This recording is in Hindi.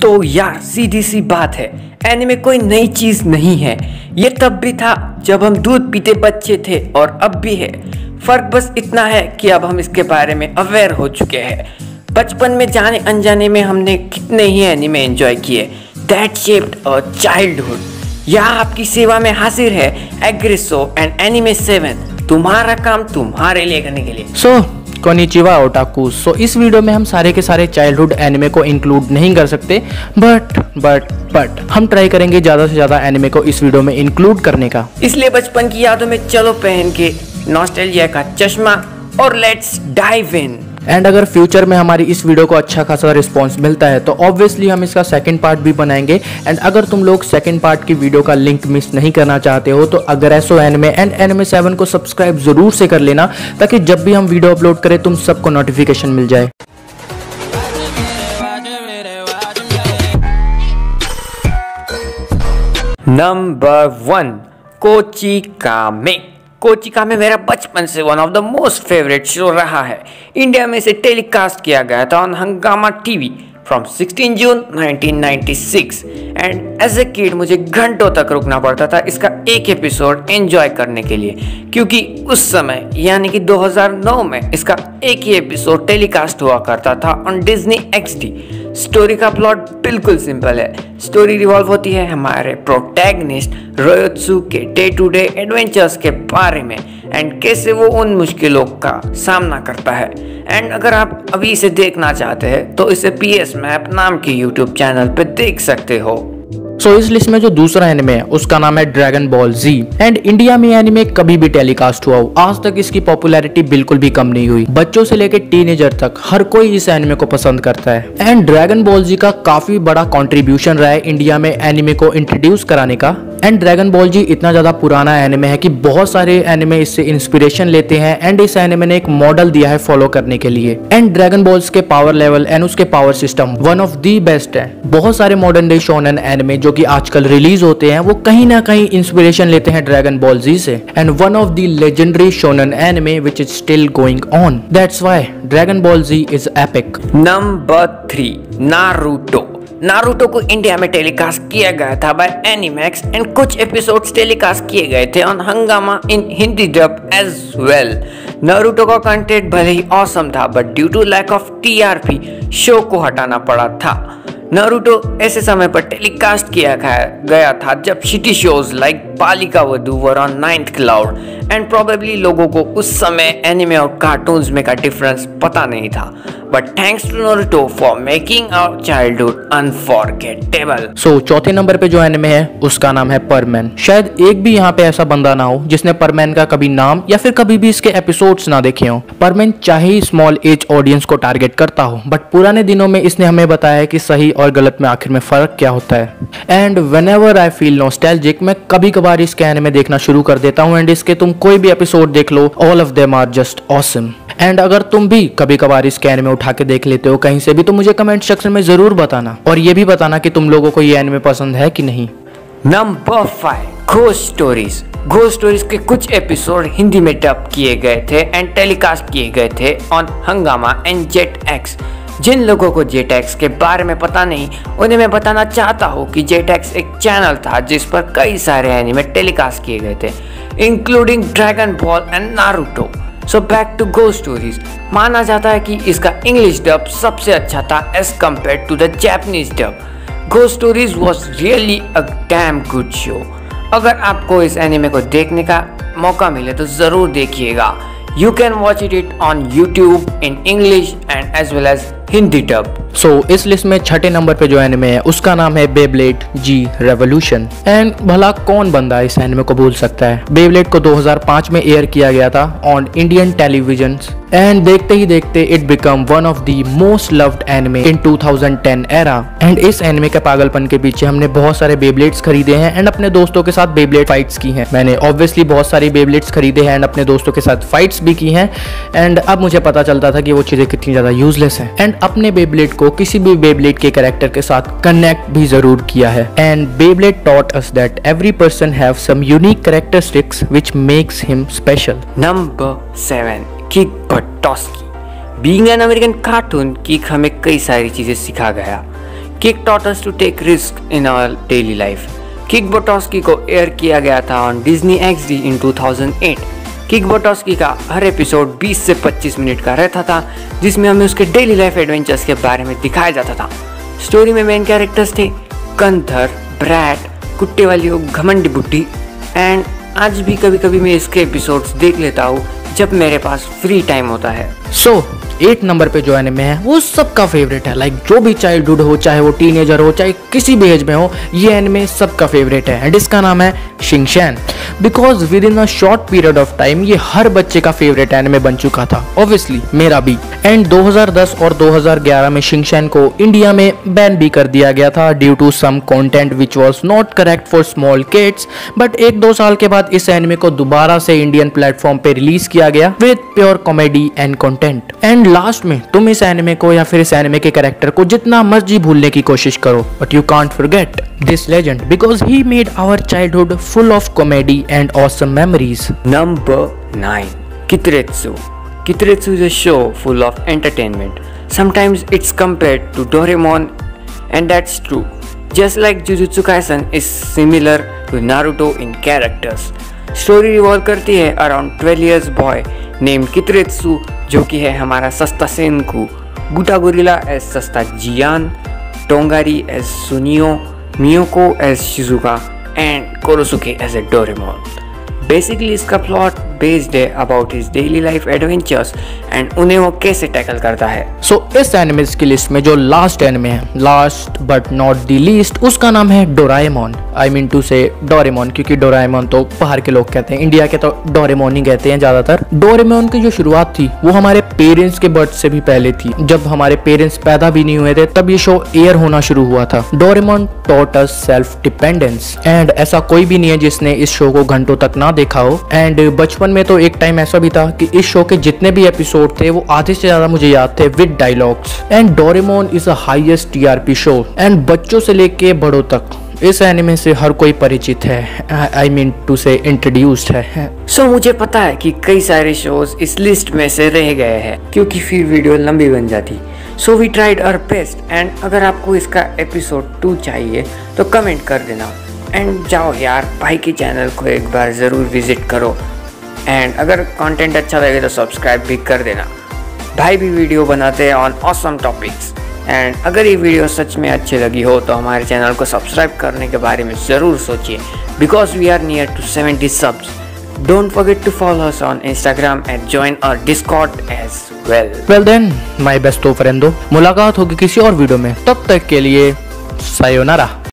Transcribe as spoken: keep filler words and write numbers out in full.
तो यार सीधी सी बात है, एनिमे कोई नई चीज नहीं है। ये तब भी था जब हम दूध पीते बच्चे थे और अब भी है। फर्क बस इतना है कि अब हम इसके बारे में अवेयर हो चुके हैं। बचपन में जाने अनजाने में हमने कितने ही एनिमे एंजॉय किए दैट शेप्ड अवर चाइल्डहुड। यहाँ आपकी सेवा में हाजिर है एग्रेसो एंड एनिमे सेवन, तुम्हारा काम तुम्हारे लिए करने के लिए। सो कोनिचिवा ओटाकू। सो इस वीडियो में हम सारे के सारे चाइल्डहुड एनिमे को इंक्लूड नहीं कर सकते, बट बट बट हम ट्राई करेंगे ज़्यादा से ज़्यादा एनिमे को इस वीडियो में इंक्लूड करने का। इसलिए बचपन की यादों में चलो पहन के नॉस्टैल्जिया का चश्मा और लेट्स डाइव इन। एंड अगर फ्यूचर में हमारी इस वीडियो को अच्छा खासा रिस्पांस मिलता है तो ऑब्वियसली हम इसका सेकंड पार्ट भी बनाएंगे। एंड अगर तुम लोग सेकंड पार्ट की वीडियो का लिंक मिस नहीं करना चाहते हो तो अग्रेसो एनिमे एंड एनिमे सेवन को सब्सक्राइब जरूर से कर लेना, ताकि जब भी हम वीडियो अपलोड करें तुम सबको नोटिफिकेशन मिल जाए। Number one, कोचिकामे। कोचिकामे मेरा बचपन से one of the most favourite show रहा है। इंडिया में इसे टेलीकास्ट किया गया था on Hungama TV from sixteen June nineteen ninety six and as a kid मुझे घंटों तक रुकना पड़ता था इसका एक एपिसोड एंजॉय करने के लिए, क्योंकि उस समय यानी कि दो हज़ार नौ में इसका एक ही एपिसोड टेलीकास्ट हुआ करता था on Disney X D. Story का प्लॉट बिल्कुल सिंपल है। स्टोरी रिवॉल्व होती है हमारे प्रोटैगनिस्ट रोयोत्सु के डे टू डे एडवेंचर्स के बारे में एंड कैसे वो उन मुश्किलों का सामना करता है। एंड अगर आप अभी इसे देखना चाहते हैं तो इसे पी एस मैप नाम के यूट्यूब चैनल पे देख सकते हो। सो so, इस लिस्ट में जो दूसरा एनिमे है उसका नाम है Dragon Ball Z. And India में एनिमे कभी भी टेलीकास्ट हुआ हो, आज तक इसकी पॉपुलैरिटी बिल्कुल भी कम नहीं हुई। बच्चों से लेकर टीनेजर तक हर कोई इस एनिमे को पसंद करता है। एंड ड्रैगन बॉल जी का काफी बड़ा कंट्रीब्यूशन रहा है इंडिया में एनिमे को इंट्रोड्यूस कराने का। एंड ड्रैगन बॉल जी इतना ज्यादा पुराना एनिमे है कि बहुत सारे एनिमे इससे इंस्पिरेशन लेते हैं एंड इस एनिमे ने एक मॉडल दिया है फॉलो करने के लिए। एंड ड्रैगन बॉल्स के पावर लेवल एंड उसके power system one of the best है। बहुत सारे मॉडर्न डे शोनेन एनिमे जो कि आजकल रिलीज होते हैं वो कहीं ना कहीं इंस्पिरेशन लेते हैं ड्रैगन बॉल जी से। And one of the legendary shonen anime which is still going on, that's why Dragon Ball Z is epic. Number three, Naruto. Naruto को इंडिया में टेलीकास्ट किया गया था बाय एनिमैक्स एंड कुछ एपिसोड्स टेलीकास्ट किए गए थे on Hungama in Hindi dub as well. नारुतो का कंटेंट भले ही ऑसम था but due to lack of T R P show को हटाना पड़ा था। नारुतो ऐसे समय पर टेलीकास्ट किया गया था जब shitty shows like Balika Vadhu वर on ninth cloud and probably लोगों को उस समय एनिमे और कार्टून्स में का डिफरेंस पता नहीं था। But thanks to Naruto for making our childhood unforgettable. So चौथे नंबर पे जो एनिमे है उसका नाम है परमैन। शायद एक भी यहाँ पे ऐसा बंदा ना हो जिसने परमैन का कभी नाम या फिर कभी भी इसके एपिसोड्स ना देखे हो। परमैन चाहे ही स्मॉल एज ऑडियंस को टारगेट करता हो, बट पुराने दिनों में इसने हमें बताया है कि सही और गलत में आखिर में फर्क क्या होता है। And whenever I feel nostalgic मैं कभी कभार इसके एनिमे देखना शुरू कर देता हूँ एंड इसके तुम कोई भी एपिसोड देख लो, all of them are just awesome. And अगर तुम भी कभी कभार इसके एनिमे उठा के देख लेते हो कहीं से भी तो मुझे कमेंट सेक्शन में जरूर बताना, और ये भी बताना कि तुम लोगों को ये एनिमे पसंद है कि नहीं। Number five, ghost stories. Ghost stories के कुछ एपिसोड हिंदी में डब किए गए थे एंड टेलीकास्ट किए गए थे ऑन हंगामा एंड जेट एक्स। जिन लोगों को जेट एक्स के बारे में पता नहीं उन्हें मैं बताना चाहता हूँ कि जेट एक्स एक चैनल था जिस पर कई सारे एनिमे टेलीकास्ट किए गए थे including Dragon Ball and Naruto. So back to ghost stories. माना जाता है कि इसका इंग्लिश डब सबसे अच्छा था as compare to the Japanese dub. Ghost stories was really a damn good show. अगर आपको इस एनिमे को देखने का मौका मिले तो जरूर देखिएगा। You can watch it on YouTube in English and as well as Hindi dub. So so, इस लिस्ट में छठे नंबर पे जो एनिमे है उसका नाम है बेब्लेड जी रेवोल्यूशन। एंड भला कौन बंदा इस एनिमे को भूल सकता है। बेब्लेड को दो हज़ार पाँच में एयर किया गया था ऑन इंडियन टेलीविजन एंड देखते ही देखते it become one of the most loved anime in two thousand ten era. And इस एनिमे के पागलपन के पीछे हमने बहुत सारे बेब्लेड्स खरीदे हैं एंड अपने दोस्तों के साथ बेब्लेड फाइट्स की हैं। मैंने ऑब्वियसली बहुत सारी बेब्लेड्स खरीदे हैं एंड अपने दोस्तों के साथ फाइट्स भी की हैं। एंड अब मुझे पता चलता था कि वो चीजें कितनी ज्यादा यूजलेस हैं। एंड अपने बेब्लेड को किसी भी बेब्लेड के कैरेक्टर के साथ कनेक्ट भी जरूर किया है। And Beyblade taught us that every person have some unique characteristics which makes him special. Number seven, Kick Buttowski. Being an American cartoon, Kick हमें कई सारी चीजें सिखा गया। Kick taught us to take risk in our daily life. Kick Buttowski को एयर किया गया था on Disney X D in two thousand eight. Kick Buttowski का हर एपिसोड बीस से पच्चीस मिनट का रहता था, जिसमें हमें उसके डेली लाइफ एडवेंचर्स के बारे में दिखाया जाता था। स्टोरी में मेन कैरेक्टर्स थे कंथर, ब्रैट, कुत्ते वाली वो घमंडी बुड्ढी। एंड आज भी कभी कभी मैं इसके एपिसोड्स देख लेता हूँ जब मेरे पास फ्री टाइम होता है। सो so, एट नंबर पे जो एनिमे है वो सबका फेवरेट है। लाइक like, जो भी चाइल्डहुड हो, चाहे वो टीनेजर हो, चाहे किसी भी एज में हो, ये एनिमे सबका फेवरेट है। एंड इसका नाम है Shinchan. Because within a short period of time ये हर बच्चे का फेवरेट एनिमे बन चुका था, ऑब्वियसली मेरा भी। एंड दो हज़ार दस और दो हज़ार ग्यारह में शिनचैन को इंडिया में बैन भी कर दिया गया था due to some content which was not correct for small kids. But एक दो साल के बाद इस एनिमे को दोबारा से इंडियन प्लेटफॉर्म पे रिलीज किया गया with pure comedy and content. And last में तुम इस एनिमे को या फिर इस एनिमे के कैरेक्टर को जितना मर्जी भूलने की कोशिश करो, but you can't forget this legend because he made our childhood full of comedy and awesome memories. Number nine, Kiteretsu. Kitaretsu is a show full of entertainment. Sometimes it's compared to Doraemon, and that's true. Just like Jujutsu Kaisen is similar to Naruto in characters. Story revolve करती है around twelve years boy named Kitaretsu, जो कि है हमारा सस्ता सेनकू, गुटा गोरिल्ला as सस्ता जियान, Tongari as Suneo, Miyoko as Shizuka and Korosuke as a Doraemon. Basically इसका प्लॉट बेस्ड है about his daily life adventures and उन्हें वो कैसे टैकल करता है। सो so, इस एनिमेज की लिस्ट में जो लास्ट एनिमे है, last but not the least, उसका नाम है Doraemon. I mean to say Doraemon, क्योंकि डोराएमोन तो बाहर के लोग कहते हैं, इंडिया के तो डोरेमोन ही कहते हैं ज्यादातर। डोरेमोन की जो शुरुआत थी वो हमारे पेरेंट्स के बर्थ से भी पहले थी। जब हमारे पेरेंट्स पैदा भी नहीं हुए थे तब ये शो एयर होना शुरू हुआ था। Doraemon taught us self dependence and ऐसा कोई भी नहीं है जिसने इस शो को घंटों तक ना देखा हो। एंड बचपन में तो एक टाइम ऐसा भी था कि इस शो के जितने भी एपिसोड थे वो आधे से ज्यादा मुझे याद थे with dialogues. And Doraemon is a highest TRP show and बच्चों से लेके बड़ों तक इस एनिमे से हर कोई परिचित है, I mean to say introduced है। सो so, मुझे पता है कि कई सारे शोज इस लिस्ट में से रह गए हैं क्योंकि फिर वीडियो लंबी बन जाती। So we tried our best and अगर आपको इसका एपिसोड टू चाहिए तो कमेंट कर देना। एंड जाओ यार, भाई के चैनल को एक बार ज़रूर विजिट करो। एंड अगर कंटेंट अच्छा लगे तो सब्सक्राइब भी कर देना। भाई भी वीडियो बनाते हैं ऑन ऑसम टॉपिक्स। एंड अगर ये वीडियो सच में अच्छी लगी हो तो हमारे चैनल को सब्सक्राइब करने के बारे में ज़रूर सोचिए because we are near to seventy subs. Don't forget to follow us on Instagram and join our Discord as well. Well then my best friendo, मुलाकात होगी किसी और वीडियो में, तब तक के लिए सायोनारा।